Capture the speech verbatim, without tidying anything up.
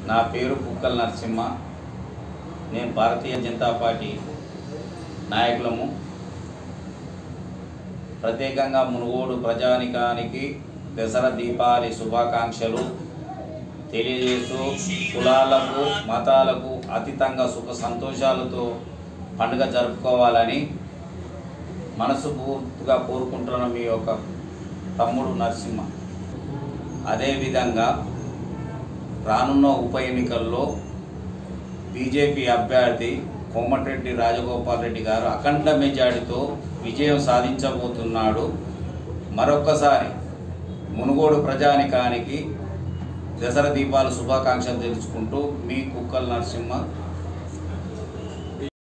నా పేరు కుక్కల నరసింహ. నేను భారతీయ జనతా పార్టీ నాయకులము. ప్రత్యేకంగా మునుగోడు ప్రజానికానికి దసరా దీపావళి శుభాకాంక్షలు తెలియజేస్తూ కులాలకు మతాలకు అతీతంగా సుఖ సంతోషాలతో పండుగ జరుపుకోవాలని మనస్ఫూర్తిగా కోరుకుంటున్న మీ యొక్క తమ్ముడు నరసింహ. అదేవిధంగా రానున్న ఉప ఎన్నికల్లో బీజేపీ అభ్యర్థి కోమటిరెడ్డి రాజగోపాల్ రెడ్డి గారు అఖండ మెజారిటీతో విజయం సాధించబోతున్నాడు. మరొక్కసారి మునుగోడు ప్రజానికానికి దసరా దీపాల శుభాకాంక్షలు తెలుసుకుంటూ మీ కుక్కల నరసింహ.